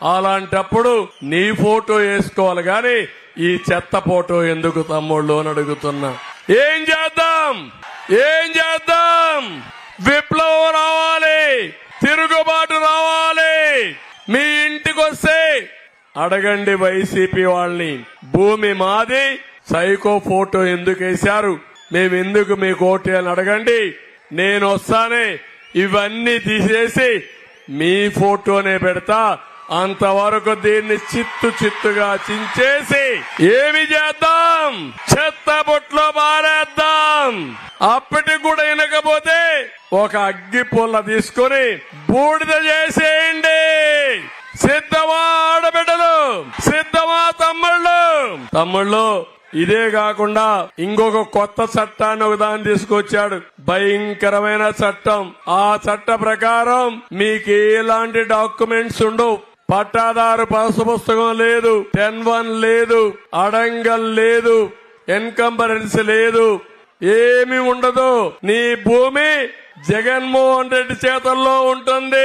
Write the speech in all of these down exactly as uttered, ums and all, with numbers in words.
అలాంటప్పుడు నీ ఫోటో వేసుకోవాలి గాని ఈ చెత్త ఫోటో ఎందుకు తమ్ముళ్ళు అని అడుగుతున్నా. ఏం చేద్దాం ఏం చేద్దాం విప్లవం రావాలి, తిరుగుబాటు రావాలి. మీ ఇంటికి వస్తే అడగండి వైసీపీ వాళ్ళని, భూమి మాది, సైకో ఫోటో ఎందుకు వేశారు, మేమెందుకు మీకు ఓటు అని అడగండి. నేను వస్తానే ఇవన్నీ తీసేసి మీ ఫోటోనే పెడతా. అంతవరకు దీన్ని చిత్తు చిత్తుగా చించేసి ఏమి చేద్దాం, చెత్త బొట్లో మారేద్దాం. అప్పటికి కూడా వినకపోతే ఒక అగ్గి పుల్ల తీసుకుని బూడిద చేసేయండి. సిద్ధమా ఆడబిడ్డలు, సిద్ధమా తమ్ముళ్ళు? తమ్ముళ్ళు ఇదే కాకుండా ఇంకొక కొత్త చట్టాన్ని ఒకదాన్ని తీసుకొచ్చాడు, భయంకరమైన చట్టం. ఆ చట్ట ప్రకారం మీకు ఎలాంటి డాక్యుమెంట్స్ ఉండవు. పట్టాదారు పాసు పుస్తకం లేదు, టెన్ వన్ లేదు, అడంగల్ లేదు, ఎన్కంబరెన్స్ లేదు, ఏమి ఉండదు. నీ భూమి జగన్మోహన్ రెడ్డి చేతుల్లో ఉంటుంది.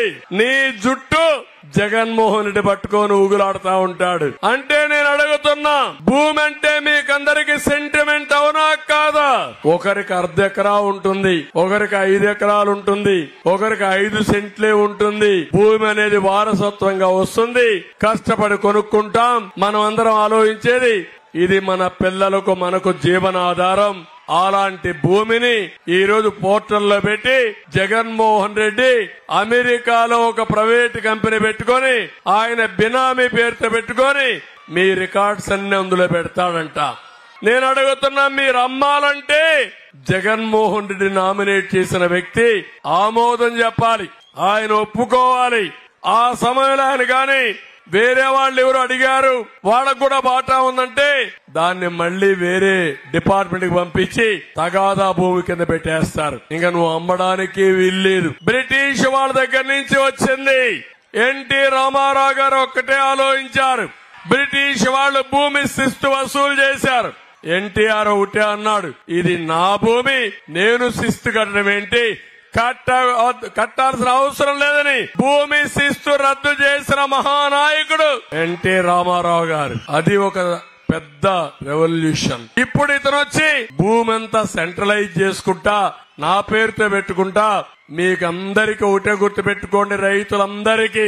నీ జుట్టు జగన్మోహన్ రెడ్డి పట్టుకొని ఊగులాడుతా ఉంటాడు. అంటే నేను అడుగుతున్నా, భూమి అంటే మీకందరికి సెంటిమెంట్ అవునా కాదా? ఒకరికి అర్ధ ఎకరా ఉంటుంది, ఒకరికి ఐదు ఎకరాలు ఉంటుంది, ఒకరికి ఐదు సెంట్లే ఉంటుంది. భూమి అనేది వారసత్వంగా వస్తుంది, కష్టపడి కొనుక్కుంటాం. మనం అందరం ఆలోచించేది ఇది మన పిల్లలకు మనకు జీవనాధారం. అలాంటి భూమిని ఈ రోజు పోర్టల్లో పెట్టి జగన్మోహన్ రెడ్డి అమెరికాలో ఒక ప్రైవేట్ కంపెనీ పెట్టుకొని ఆయన బినామీ పేరుతో పెట్టుకొని మీ రికార్డ్స్ అన్ని అందులో పెడతాడంట. నేను అడుగుతున్నా, మీరు అమ్మాలంటే జగన్మోహన్ రెడ్డి నామినేట్ చేసిన వ్యక్తి ఆమోదం చెప్పాలి, ఆయన ఒప్పుకోవాలి. ఆ సమయంలో ఆయన గాని వేరే వాళ్ళు ఎవరు అడిగారు, వాళ్ళకు కూడా బాటా ఉందంటే దాన్ని మళ్లీ వేరే డిపార్ట్మెంట్ కి పంపించి తగాదా భూమి కింద పెట్టేస్తారు. ఇంకా నువ్వు అమ్మడానికి వీల్లేదు. బ్రిటిష్ వాళ్ళ దగ్గర నుంచి వచ్చింది. ఎన్టీ రామారావు గారు ఒక్కటే ఆలోచించారు, బ్రిటిష్ వాళ్ళు భూమి శిస్తు వసూలు చేశారు. ఎన్టీఆర్ ఒకటే అన్నాడు, ఇది నా భూమి, నేను శిస్తు కట్టడం ఏంటి, కట్ట కట్టాల్సిన అవసరం లేదని భూమి శిస్తు రద్దు చేసిన మహానాయకుడు ఎన్టీ రామారావు గారు. అది ఒక పెద్ద రెవల్యూషన్. ఇప్పుడు ఇతను వచ్చి భూమి అంతా సెంట్రలైజ్ చేసుకుంటా నా పేరుతో పెట్టుకుంటా. మీకందరికి ఒకటే గుర్తు పెట్టుకోండి, రైతులందరికీ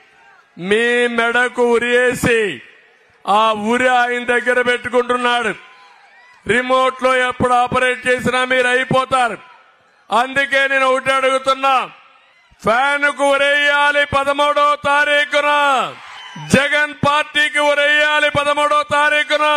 మీ మెడకు ఉరియేసి ఆ ఉరి ఆయన దగ్గర పెట్టుకుంటున్నాడు. రిమోట్ లో ఎప్పుడు ఆపరేట్ చేసినా మీరు అయిపోతారు. అందుకే నేను ఒకటి అడుగుతున్నా, ఫ్యాన్ కు ఉరేయాలి పదమూడో తారీఖున, జగన్ పార్టీకి ఉరేయాలి పదమూడో తారీఖున.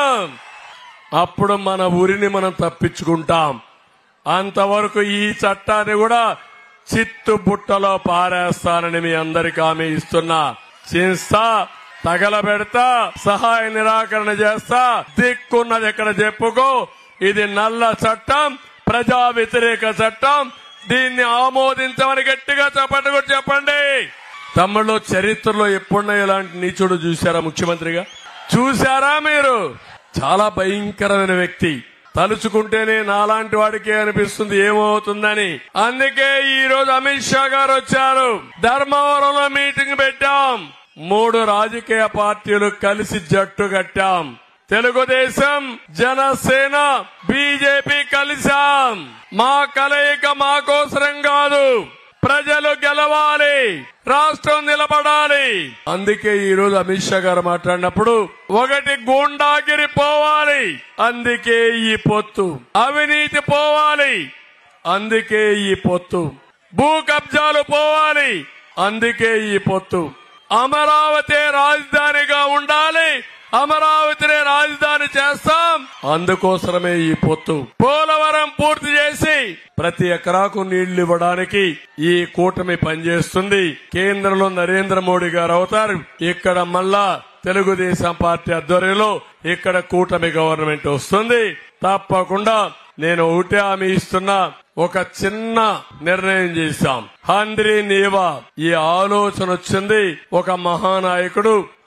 అప్పుడు మన ఊరిని మనం తప్పించుకుంటాం. అంతవరకు ఈ చట్టాన్ని కూడా చిత్తు బుట్టలో పారేస్తానని మీ అందరికీ హామీ ఇస్తున్నా. చేస్తా, తగలబెడతా, సహాయ నిరాకరణ చేస్తా, దిక్కున్నది ఎక్కడ చెప్పుకో. ఇది నల్ల చట్టం, ప్రజా వ్యతిరేక చట్టం. దీన్ని ఆమోదించమని గట్టిగా చెప్పండి కూడా చెప్పండి. తమ్ముళ్ళు, చరిత్రలో ఎప్పుడన్నా ఇలాంటి నీచుడు చూశారా? ముఖ్యమంత్రిగా చూశారా మీరు? చాలా భయంకరమైన వ్యక్తి. తలుచుకుంటేనే నాలాంటి వాడికే అనిపిస్తుంది ఏమవుతుందని. అందుకే ఈ రోజు అమిత్ షా గారు వచ్చారు. ధర్మవరంలో మీటింగ్ పెట్టాం. మూడు రాజకీయ పార్టీలు కలిసి జట్టు కట్టాం. తెలుగుదేశం, జనసేన, బీజేపీ కలిసాం. మా కలయిక మా కోసరం కాదు, ప్రజలు గెలవాలి, రాష్ట్రం నిలబడాలి. అందుకే ఈ రోజు అమిత్ షా గారు మాట్లాడినప్పుడు ఒకటి గూండాగిరి పోవాలి, అందుకే ఈ పొత్తు. అవినీతి పోవాలి, అందుకే ఈ పొత్తు. భూ కబ్జాలు పోవాలి, అందుకే ఈ పొత్తు. అమరావతి రాజధానిగా ఉండాలి, అమరావతిని రాజధాని చేస్తాం, అందుకోసమే ఈ పొత్తు. పోలవరం పూర్తి చేసి ప్రతి ఎకరాకు నీళ్లు ఇవ్వడానికి ఈ కూటమి పనిచేస్తుంది. కేంద్రంలో నరేంద్ర మోడీ గారు అవుతారు. ఇక్కడ మళ్ళా తెలుగుదేశం పార్టీ ఆధ్వర్యంలో ఇక్కడ కూటమి గవర్నమెంట్ వస్తుంది. తప్పకుండా నేను ఒకటే హామీ ఇస్తున్నా, ఒక చిన్న నిర్ణయం చేశాం. హంద్రీ నీవా ఈ ఆలోచన వచ్చింది. ఒక మహానాయకుడు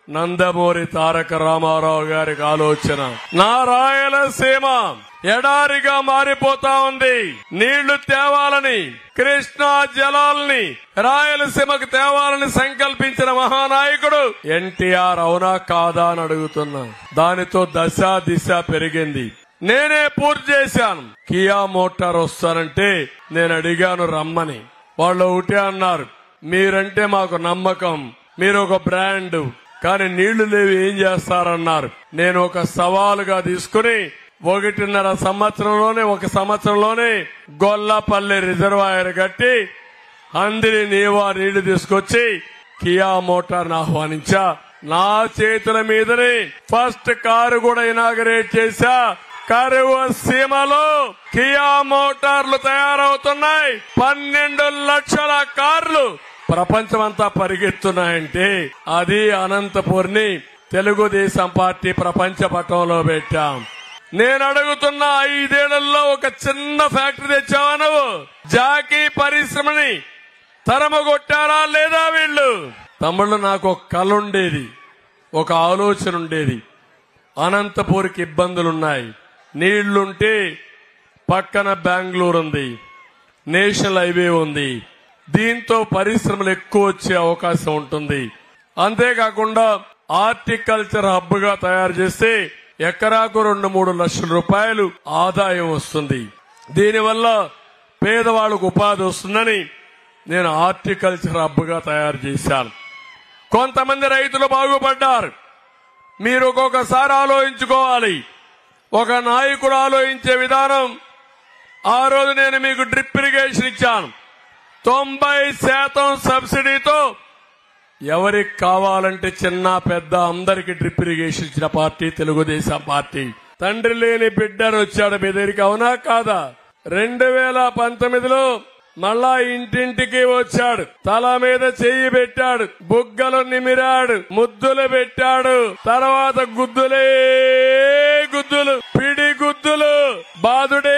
నందమూరి తారక రామారావు గారికి ఆలోచన. నా రాయలసీమ ఎడారిగా మారిపోతా ఉంది. నీళ్లు తేవాలని, కృష్ణా జలాల్ని రాయలసీమకు తేవాలని సంకల్పించిన మహానాయకుడు ఎన్టీఆర్. అవునా కాదా అని అడుగుతున్నా. దానితో దశ దిశ పెరిగింది. నేనే పూర్తి చేశాను. కియా మోటార్ వస్తానంటే నేను అడిగాను రమ్మని. వాళ్ళు ఒకటే అన్నారు, మీరంటే మాకు నమ్మకం, మీరు ఒక బ్రాండ్, కానీ నీళ్లు లేవి ఏం చేస్తారన్నారు. నేను ఒక సవాలుగా తీసుకుని ఒకటిన్నర సంవత్సరంలోనే ఒక సంవత్సరంలోనే గొల్లపల్లి రిజర్వాయర్ కట్టి అందరి నీవా నీళ్లు తీసుకొచ్చి కియా మోటార్ను ఆహ్వానించా. నా చేతుల మీదనే ఫస్ట్ కారు కూడా ఇనాగరేట్ చేశా. కరువు సీమలో కియా మోటార్లు తయారవుతున్నాయి. పన్నెండు లక్షల కార్లు ప్రపంచమంతా పరిగెత్తున్నాయంటే అది అనంతపూర్ని తెలుగుదేశం పార్టీ ప్రపంచ పటంలో పెట్టాం. నేను అడుగుతున్న ఐదేళ్లలో ఒక చిన్న ఫ్యాక్టరీ తెచ్చావా నువ్వు? జాకీ పరిశ్రమని తరమగొట్టారా లేదా వీళ్ళు? తమ్ముళ్ళు, నాకు ఒక కళ ఉండేది, ఒక ఆలోచన ఉండేది. అనంతపూర్కి ఇబ్బందులున్నాయి. నీళ్లుంటే పక్కన బెంగళూరు ఉంది, నేషనల్ హైవే ఉంది. దీంతో పరిశ్రమలు ఎక్కువ వచ్చే అవకాశం ఉంటుంది. అంతేకాకుండా హార్టికల్చర్ హబ్ గా తయారు చేస్తే ఎకరాకు రెండు మూడు లక్షల రూపాయలు ఆదాయం వస్తుంది. దీనివల్ల పేదవాళ్లకు ఉపాధి వస్తుందని నేను హార్టికల్చర్ హబ్ గా తయారు చేశాను. కొంతమంది రైతులు బాగుపడ్డారు. మీరు ఒక్కొక్కసారి ఆలోచించుకోవాలి. ఒక నాయకుడు ఆలోచించే విధానం. ఆ రోజు నేను మీకు డ్రిప్ ఇరిగేషన్ ఇచ్చాను. తొంభై శాతం సబ్సిడీతో ఎవరికి కావాలంటే చిన్న పెద్ద అందరికి డ్రిప్ ఇరిగేషన్ ఇచ్చిన పార్టీ తెలుగుదేశం పార్టీ. తండ్రి లేని బిడ్డను వచ్చాడు మీ దగ్గరికి, అవునా కాదా? రెండు వేల పంతొమ్మిదిలో మళ్ళా ఇంటింటికి వచ్చాడు. తల మీద చెయ్యి పెట్టాడు, బుగ్గలు నిమిరాడు, ముద్దులు పెట్టాడు. తర్వాత గుద్దులే గుద్దులు, పిడి గుద్దులు, బాదుడే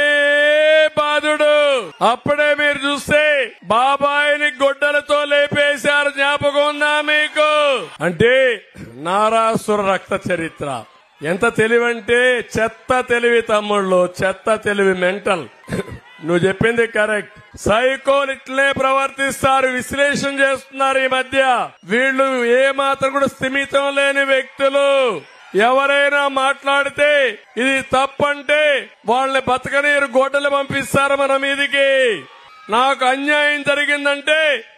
బాదుడు. అప్పుడే మీరు చూస్తే బాబాయిని గొడ్డలతో లేపేశారు. జ్ఞాపకం ఉందా మీకు? అంటే నారాసుర రక్త చరిత్ర. ఎంత తెలివంటే చెత్త తెలివి తమ్ముళ్ళు, చెత్త తెలివి. మెంటల్. నువ్వు చెప్పింది కరెక్ట్. సైకోలు ఇట్లే ప్రవర్తిస్తారు, విశ్లేషణ చేస్తున్నారు ఈ మధ్య. వీళ్ళు ఏ మాత్రం కూడా స్థిమితం లేని వ్యక్తులు. ఎవరైనా మాట్లాడితే ఇది తప్పంటే వాళ్ళని బతకనీరు, గోడలు పంపిస్తారు మన మీదికి. నాకు అన్యాయం జరిగిందంటే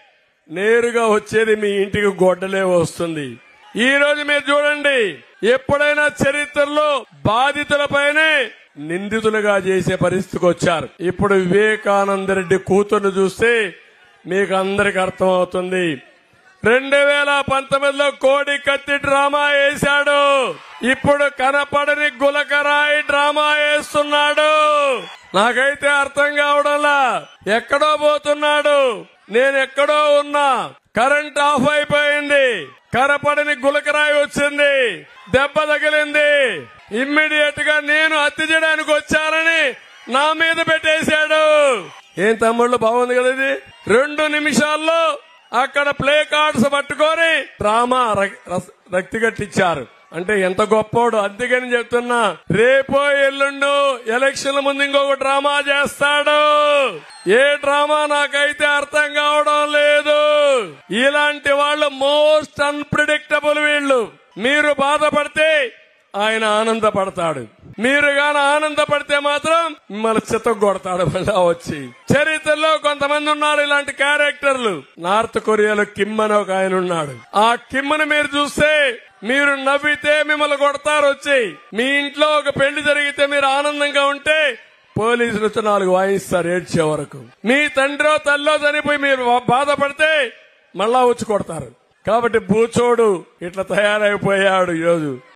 నేరుగా వచ్చేది మీ ఇంటికి గొడ్డలే వస్తుంది. ఈ రోజు మీరు చూడండి, ఎప్పుడైనా చరిత్రలో బాధితులపైనే నిందితులుగా చేసే పరిస్థితికి వచ్చారు. ఇప్పుడు వివేకానంద రెడ్డి కూతుర్ను చూస్తే మీకు అందరికి అర్థమవుతుంది. రెండు వేల పంతొమ్మిదిలో కోడి కత్తి డ్రామా వేశాడు. ఇప్పుడు కనపడని గులకరాయి డ్రామా వేస్తున్నాడు. నాకైతే అర్థం కావడంలా. ఎక్కడో పోతున్నాడు, నేను ఎక్కడో ఉన్నా. కరెంట్ ఆఫ్ అయిపోయింది, కనపడని గులకరాయి వచ్చింది, దెబ్బ తగిలింది. ఇమ్మీడియట్ గా నేను హత్య చేయడానికి వచ్చానని నా మీద పెట్టేశాడు. ఏం తమ్ముళ్ళు, బాగుంది కదా ఇది? రెండు నిమిషాల్లో అక్కడ ప్లే కార్డ్స్ పట్టుకొని డ్రామా రక్తిగట్టించారు. అంటే ఎంత గొప్పోడు. అందుకని చెప్తున్నా, రేపో ఎల్లుండో ఎలక్షన్ల ముందు ఇంకొక డ్రామా చేస్తాడు. ఏ డ్రామా నాకైతే అర్థం కావడం లేదు. ఇలాంటి వాళ్ళు మోస్ట్ అన్ప్రిడిక్టబుల్ వీళ్ళు. మీరు బాధపడితే ఆయన ఆనందపడతాడు, మీరు గాని ఆనందపడితే మాత్రం మిమ్మల్ని చిత్తగొడతాడు మళ్ళా వచ్చి. చరిత్రలో కొంతమంది ఉన్నారు ఇలాంటి క్యారెక్టర్లు. నార్త్ కొరియాలో కిమ్ అని ఒక ఆయన ఉన్నాడు. ఆ కిమ్ ని మీరు చూస్తే మీరు నవ్వితే మిమ్మల్ని కొడతారు వచ్చి. మీ ఇంట్లో ఒక పెళ్లి జరిగితే మీరు ఆనందంగా ఉంటే పోలీసులు వచ్చి నాలుగు వాయిస్తారు ఏడ్చే వరకు. మీ తండ్రో తల్లో చనిపోయి మీరు బాధపడితే మళ్ళా వచ్చి కొడతారు. కాబట్టి బూచోడు ఇట్లా తయారైపోయాడు ఈరోజు.